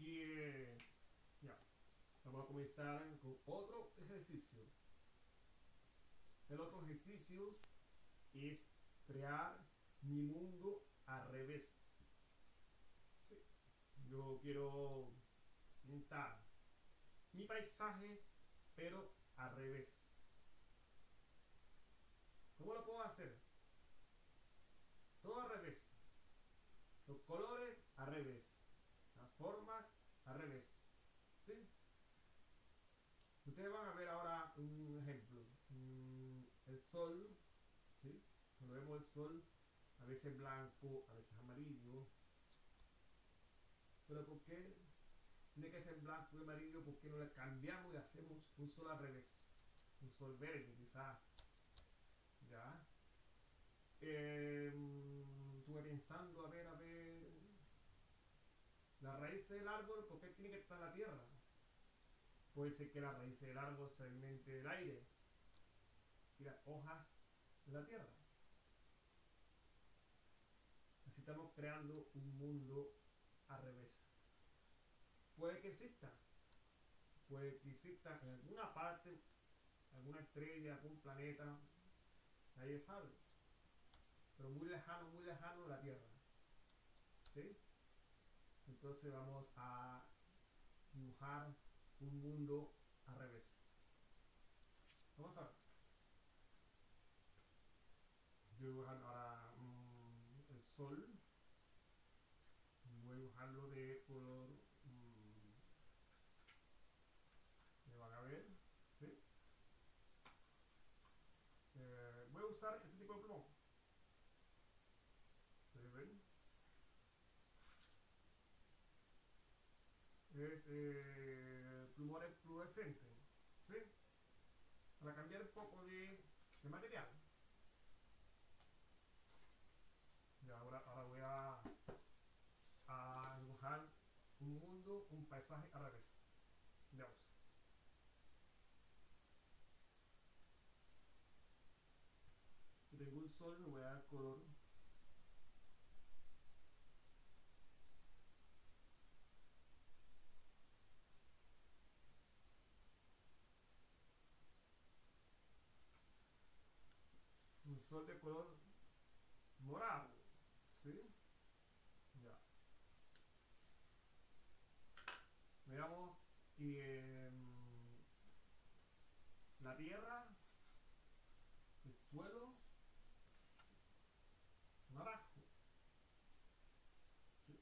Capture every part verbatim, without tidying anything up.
Y eh, ya, vamos a comenzar con otro ejercicio. El otro ejercicio es crear mi mundo al revés. Sí. Yo quiero pintar mi paisaje, pero al revés. ¿Cómo lo puedo hacer? Todo al revés. Los colores al revés. Las formas al revés. ¿Sí? Ustedes van a ver ahora un ejemplo. Mm, el sol, ¿sí? Cuando vemos el sol, a veces blanco, a veces amarillo. Pero ¿por qué tiene que ser blanco y amarillo? ¿Por qué no le cambiamos y hacemos un sol al revés? Un sol verde, quizás. ¿Ya? Eh, estuve pensando, a ver, a ver. La raíz del árbol, ¿por qué tiene que estar en la tierra? Puede ser que la raíz del árbol se alimente del aire y las hojas de la tierra. Así estamos creando un mundo al revés. Puede que exista, puede que exista en alguna parte, alguna estrella, algún planeta, nadie sabe, pero muy lejano, muy lejano de la Tierra. ¿Sí? Entonces vamos a dibujar un mundo al revés. Vamos a ver. Yo voy a dibujar ahora mmm, el sol. Voy a dibujarlo de color. Mmm, me van a ver. ¿Sí? Eh, voy a usar este tipo de plumón. ¿Ustedes ven? Es eh, plumones fluorescentes. ¿Sí? Para cambiar un poco de, de material. Y ahora, ahora voy a, a dibujar un mundo, un paisaje al revés. Veamos. Si tengo un sol, le voy a dar color. Un sol de color morado. ¿Sí? Ya. Veamos. Y eh, la tierra, el suelo, naranjo. ¿Sí?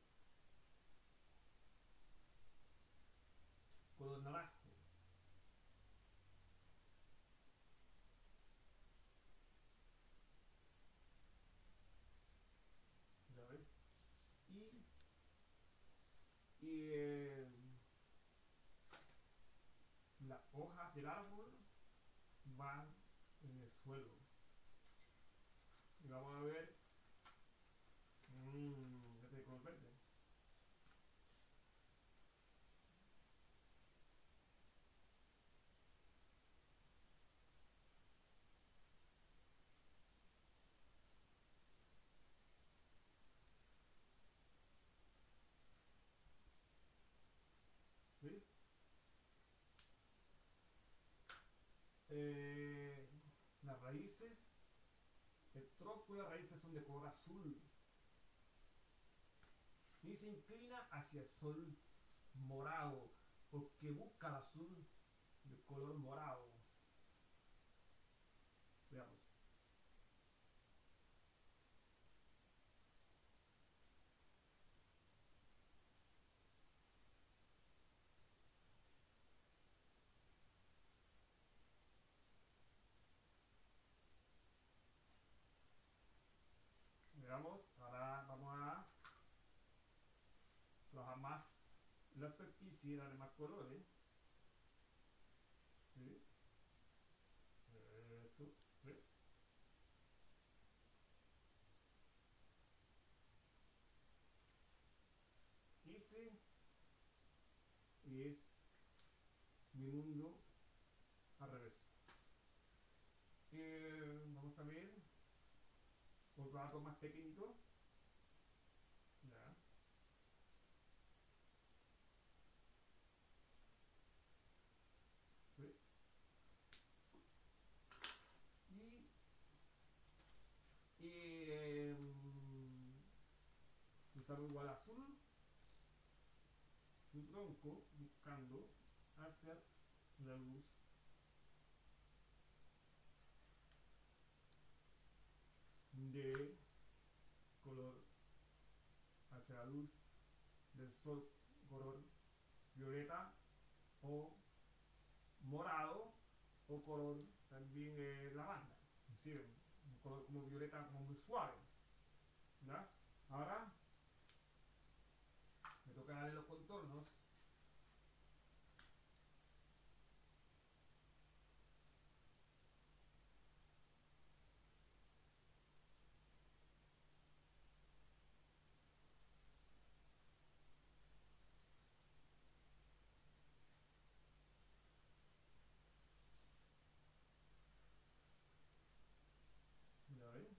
Color naranjo. ¿Ya ves? Y, y eh, las hojas del árbol van en el suelo. Y vamos a ver. Mmm, este color verde. ¿Sí? Eh, las raíces, el tronco y las raíces son de color azul y se inclina hacia el sol morado porque busca el azul de color morado. Veamos. Veamos, ahora vamos a trabajar más la superficie, darle más colores. ¿Sí? Eso. ¿Sí? Ese es mi mundo al revés. Eh, vamos a ver otro dato más pequeñito. Ya. usar igual azul, su tronco buscando hacia la luz de color, hacia la luz del sol color violeta o morado o color también eh, lavanda, ¿sí? Un color como violeta, como muy suave, ¿ya? Ahora me toca darle los contornos. ¿Ya ven?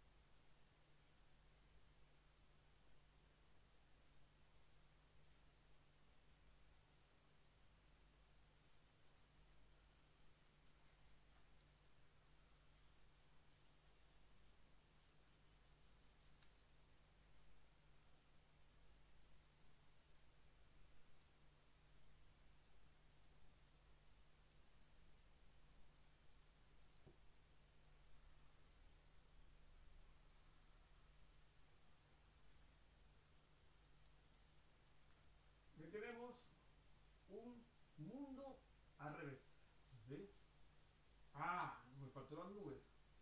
Y tenemos un mundo al revés, ¿sí? Ah, me faltó las nubes.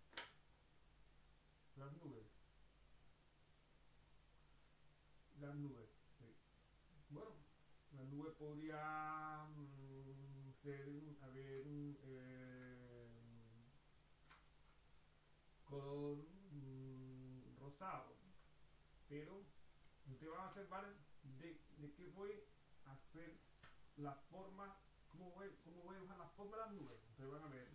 Las nubes. Las nubes, sí. Bueno, las nubes podría mm, ser, a ver, eh, color mm, rosado, pero ustedes van a hacer varias de, de que voy a hacer la forma, cómo voy, cómo voy a usar la forma de las nubes. Ustedes van a ver.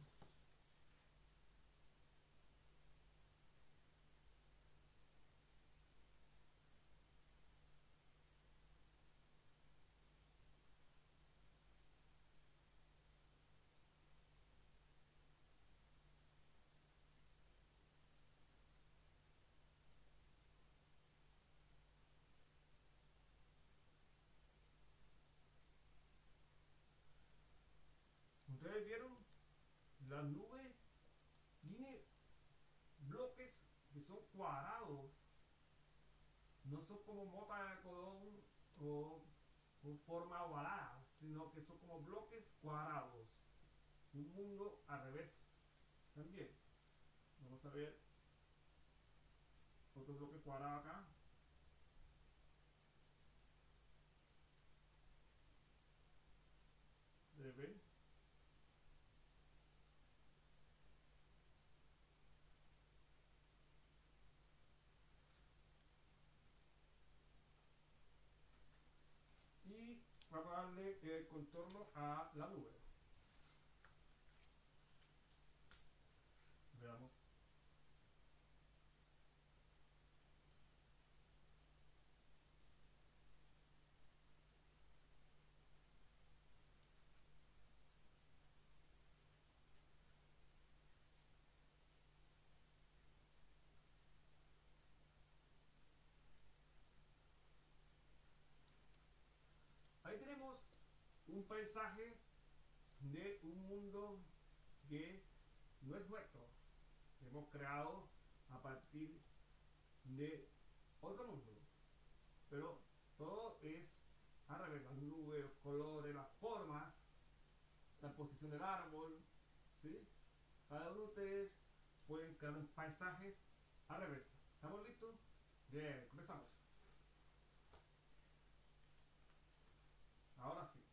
Ustedes vieron las nubes, tiene bloques que son cuadrados, no son como motas de algodón o con forma ovalada, sino que son como bloques cuadrados. Un mundo al revés también. Vamos a ver otro bloque cuadrado acá. ¿Ven? Y vamos a darle el contorno a la nube. Veamos. Ahí tenemos un paisaje de un mundo que no es nuestro, que hemos creado a partir de otro mundo, pero todo es al revés: las nubes, los colores, las formas, la posición del árbol, ¿sí? Cada uno de ustedes pueden crear paisajes al revés. ¿Estamos listos? Bien, comenzamos. Ahora sí.